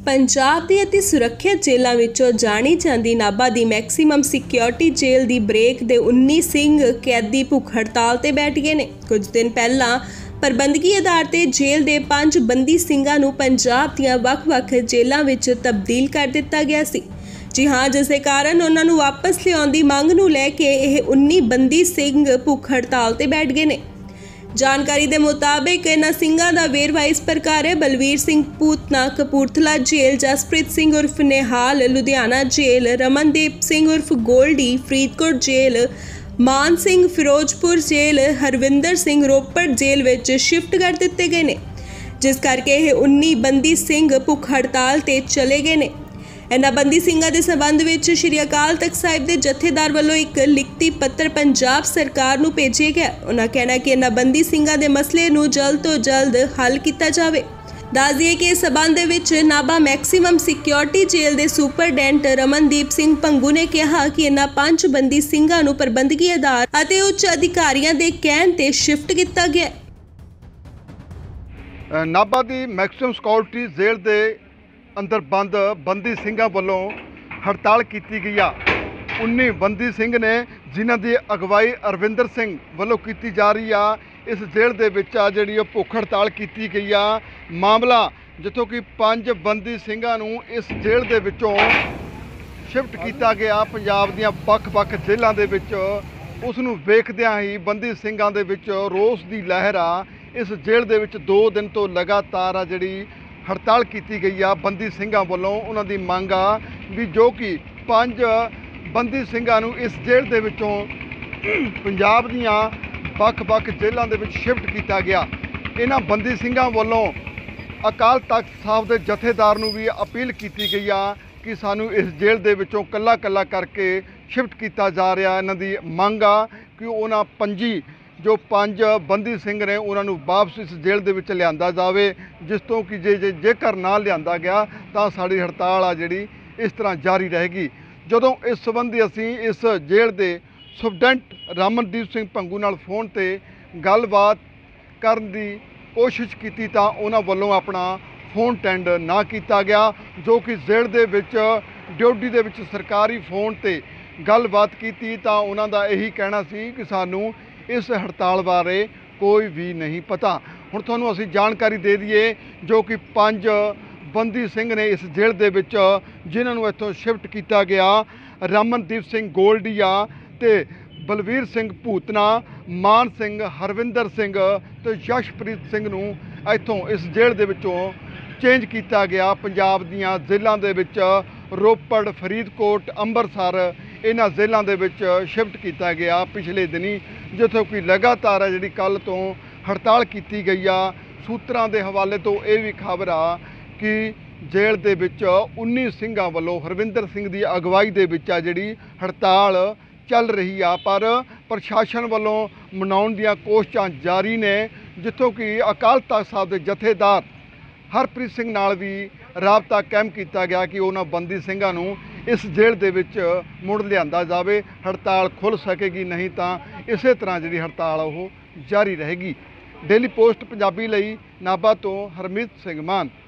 पंजाब दी अति सुरक्षित जेलों विचों जानी जाती नाभा दी मैक्सीमम सिक्योरिटी जेल दी ब्रेक दे 19 सिंह कैदी भुख हड़ताल ते बैठ गए ने। कुछ दिन पहला प्रबंधकी आधार ते जेल दे 5 बंदी सिंघां नूं पंजाब दीआं वख-वख जेलों विच तब्दील कर दिता गया सी। जी हाँ, जिस कारण उन्हां नूं वापस लिआउण दी मंग नूं लैके यह 19 बंदी सिंह भुख हड़ताल ते बैठ गए ने। जानकारी के मुताबिक इन्हां सिंघां दा वेरवा इस प्रकार है। बलवीर सिंह पूतना कपूरथला जेल, जसप्रीत सिंह उर्फ निहाल लुधियाना जेल, रमनदीप सिंह उर्फ Goldy Faridkot jail, Maan Singh Firozpur jail, Harvinder Singh Ropar jail विच शिफ्ट कर दिते गए ने, जिस करके यह 19 बंदी सिंह भुख हड़ताल ते चले गए ने। इन्हां बंदी सिंघां दे संबंध विच श्री अकाल तख्त साहिब के जथेदार वालों एक लिखती पत्र पंजाब सरकार नूं भेजिया गया। उन्हां कहना कि इन्हां बंदी सिंघां दे मसले नूं जल्द तो जल्द हल किया जाए। दस दिए कि इस संबंध विच नाभा मैक्सीमम सिक्योरिटी जेल के सुपरडेंट रमनदीप सिंह भंगू ने कहा कि इन्हां 5 बंदी सिंघां नूं प्रबंधकी आधार अते उच्च अधिकारियों के कहण ते शिफ्ट किया गया। नाभा की मैक्सीमम सिक्योरिटी जेल के अंदर बंद बंदी सिंघां वालों हड़ताल की गई आ। 19 बंदी सिंह ने जिन्हां की अगवाई अरविंदर सिंह वालों की जा रही आ। इस जेल दे विच आ जिहड़ी भुख हड़ताल की गई आ। मामला जिथों कि 5 बंदी सिंघां नूं इस जेल दे विचों शिफ्ट किया गया पंजाब दीआं वख-वख जेलों दे विच। उस नूं वेखदिआं ही बंदी सिंघां दे विच रोस दी लहर आ। इस जेल दे विच 2 दिन तो लगातार आ जिहड़ी हड़ताल की गई आ बंदी सिंघां वालों। उन्हां दी मंग आ भी जो कि 5 बंदी सिंघां नूं इस जेल दे विचों पंजाब दीआं वख-वख जेलों दे विच शिफ्ट किया गया। इन्हां बंदी सिंघां वालों अकाल तख्त साहिब के जथेदार नूं भी अपील की गई आ कि सानूं इस जेल दे विचों कल्ला कल्ला करके शिफ्ट किया जा रहा। इन्हां दी मंग आ कि उन्हां 5 बंदी सिंह ने उन्होंने वापस इस जेल के विच लिआंदा जावे, जिस तो कि जेकर ना लिआंदा गया तो साड़ी हड़ताल आ जिहड़ी इस तरह जारी रहेगी। जदों इस संबंधी असीं इस जेल के सुपरडेंट रमनदीप सिंह भंगू नाल फोन ते गलबात करन दी कोशिश की तो उन्हां वल्लों अपना फोन अटेंड ना किया गया, जो कि जेल के विच ड्यूटी दे विच सरकारी फोन ते गलबात की तो उन्हां दा यही कहना सी कि सानूं इस हड़ताल बारे कोई भी नहीं पता। हुण तुहानूं असीं जानकारी दे दईए जो कि 5 बंदी सिंह ने इस जेल दे विच जिन्हां नूं इत्थों शिफ्ट किया गया। रमनदीप सिंह गोल्डिया ते बलवीर सिंह भूतना, मान सिंह, हरविंदर सिंह ते जशप्रीत सिंह नूं इत्थों इस जेल दे विचों चेंज किया गया। पंजाब दीआं जेलों दे विच रोपड़, फरीदकोट, अंबरसर इन्हां जेलों दे विच शिफ्ट किया गया पिछले दिनी, जिथों कि लगातार जिहड़ी कल तो हड़ताल की गई आ। सूत्रां दे हवाले तो यह भी खबर आ कि जेल दे विच 19 सिंघां वल्लों हरविंदर सिंह की अगवाई दे विच आ जिहड़ी हड़ताल चल रही आ, पर प्रशासन वल्लों मनाउण दीआं कोशिशां जारी ने। जिथों कि अकाल तख्त साहिब के जथेदार हरप्रीत सिंह नाल भी राबता कायम किया गया कि उन्हां बंदी सिंघां नूं इस जेल दे विच मुड़ लिआंदा जावे। हड़ताल खुल सकेगी, नहीं तो इस तरह जी हड़ताल वो जारी रहेगी। डेली पोस्ट पंजाबी लई नाभा तो हरमीत सिंह मान।